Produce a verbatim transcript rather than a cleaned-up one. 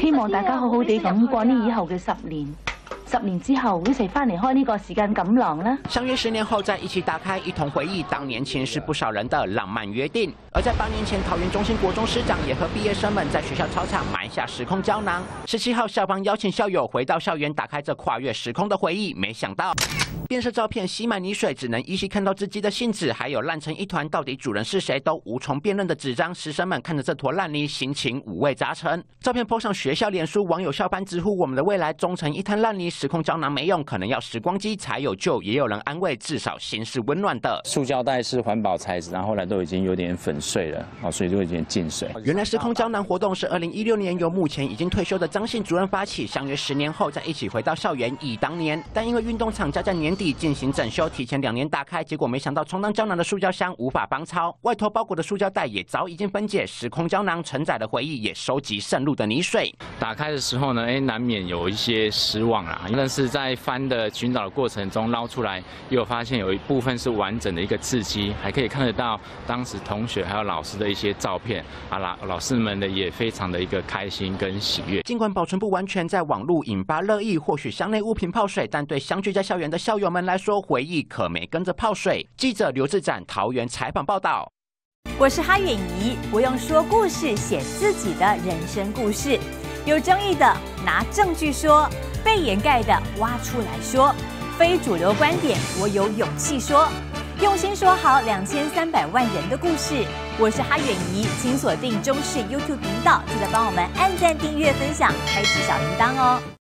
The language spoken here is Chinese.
希望大家好好地咁過呢以後嘅十年。 十年之後，一齊翻嚟開呢個時間錦囊啦。 相約十年後再一起打開，一同回憶當年前是不少人的浪漫約定。而在八年前，桃園中心國中師長也和畢業生們在學校操場埋下時空膠囊。十七號，校方邀請校友回到校園，打開這跨越時空的回憶。沒想到，變色照片吸滿泥水，只能依稀看到字跡的信紙，還有爛成一團，到底主人是誰都無從辨認的紙張。師生們看着這坨爛泥，心情五味雜陳。照片 po 上學校臉書，網友校班直呼我們的未來終成一灘爛泥。 時空膠囊沒用，可能要時光機才有救。也有人安慰，至少心是溫暖的。 塑膠袋是環保材質，然後後來都已經有點粉碎了，啊，所以就有點進水。 原來時空膠囊活動是二零一六年由目前已經退休的張信主任發起，相約十年後再一起回到校園憶當年。但因為運動場將在年底進行整修，提前兩年打開，結果沒想到充當膠囊的塑膠箱無法幫操，外頭包裹的塑膠袋也早已經分解，時空膠囊承載的回憶也收集滲入的泥水。 打開的時候呢，哎，難免有一些失望啦，但是在翻的尋找的過程中撈出來，也有發現有一部分是完整的一個字跡，還可以看得到當時同學還有老師的一些照片啊，老老師們呢也非常的一個開心跟喜悅。 儘管保存不完全，在網絡引發熱議，或許箱內物品泡水，但對相聚在校園的校友們來說，回憶可沒跟着泡水。記者劉志展桃園採訪報道。 我是哈遠儀，我用說故事寫自己的人生故事，有爭議的拿證據說。 被掩蓋的挖出來說，非主流觀點我有勇氣說，用心說好兩千三百萬人的故事。我是哈遠儀，請鎖定中視 YouTube 頻道，記得幫我們按讚、訂閱、分享，開啟小鈴鐺哦。